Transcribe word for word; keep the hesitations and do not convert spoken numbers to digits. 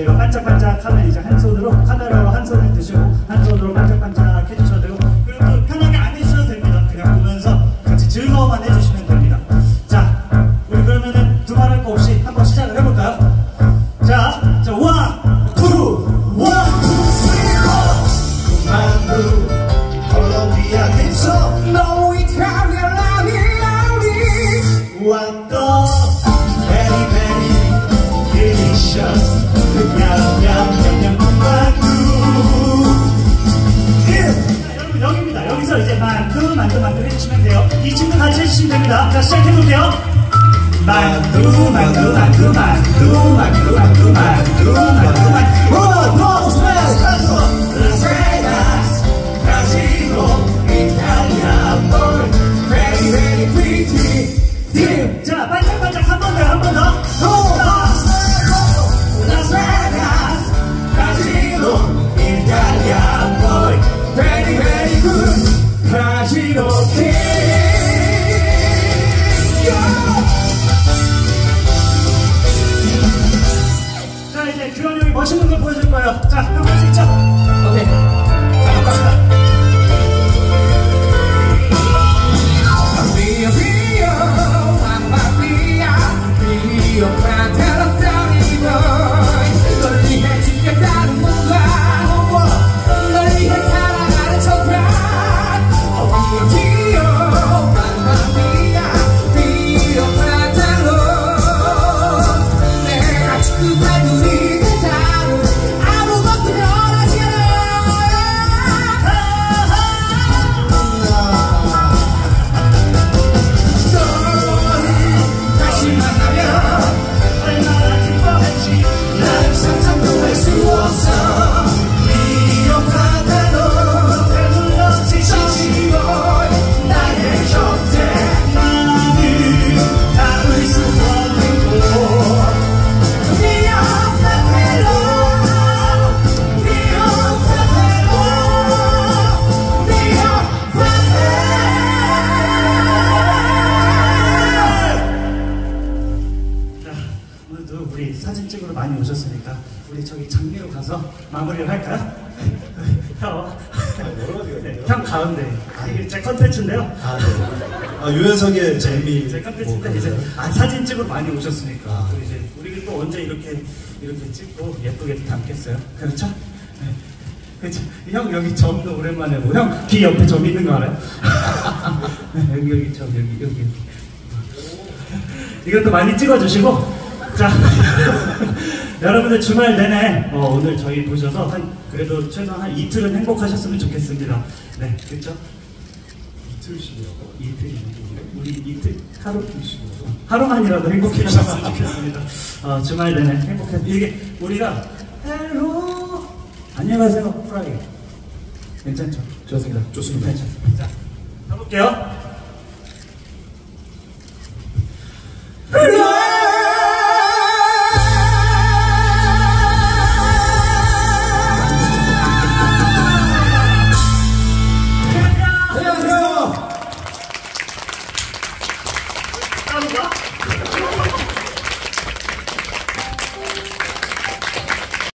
저희가 반짝반짝하면 이제 한 손으로 카메라로 한 손을 드시고 한 손으로 반짝반짝 해주셔도 되고, 그리고 또 편하게 안 해주셔도 됩니다. 그냥 보면서 같이 즐거워만 해주시면 됩니다. 자, 우리 그러면은 두말할 거 없이 한번 시작을 해볼까요? 자, 자, 원, 투, 원, 투, 쓰리, 만두, 콜롬비아 빈소, 노 이탈리아 라비앙리, 완도, 베리 베리, 딜리셔스, 냠냠냠냠 만두. 자, 여러분 여기입니다. 여기서 이제 만두, 만두, 만두 해주시면 돼요. 이 친구 같이 해주시면 됩니다. 자, 시작해볼게요. 만두 만두 만두 만두 만두 만두 만두 만두 만두 로보 스매시 카토 라스베가스 브라질로 이탈리아 볼 베리 베리 프리티 딜. 자, 반짝반짝 한 번 더 한 번 더. 로보 라스베가스 브라질로 이탈리아 볼 베리 베리 굿 브라질로 킬. 규현이 형이 멋있는 걸 보여줄 거예요. 자, 형 할 수 있죠? 오케이. 자, 갑시다. Rio, Rio, Mamma Mia, Rio, Fratello Boy. 널 위해 죽겠다는 뭔가, 널 위해 살아가는 첫판. Rio, Rio, Mamma Mia, Rio, Fratello. 내가 축구한 우리 우리 사진 찍으러 많이 오셨으니까 우리 저기 장미로 가서 마무리를 할까요? 형, 네, 형 가운데. 아, 이게 제 컨텐츠인데요. 아, 네. 아, 유연석의 장미. 제 컨텐츠인데 뭐, 이제 아, 사진 찍으러 많이 오셨으니까 아. 또 이제 우리 또 언제 이렇게 이렇게 찍고 예쁘게 담겠어요? 그렇죠? 네. 그렇죠. 형 여기 점도 오랜만에 보고, 형 귀 옆에 점 있는 거 알아요? 네, 여기 여기 점 여기 여기. 이것도 많이 찍어주시고. 자, 여러분들 주말 내내 어, 오늘 저희 보셔서 한 그래도 최소한 한 이틀은 행복하셨으면 좋겠습니다. 네, 그렇죠? 이틀씩이라고? 이틀이 우리 이틀 하루 하루만이라도 행복해하셨으면 좋겠습니다. 어, 주말 내내 행복해. 이게 우리가 헬로 안녕하세요 프라이 괜찮죠? 좋습니다. 좋습니다. 괜찮죠? 자, 가볼게요.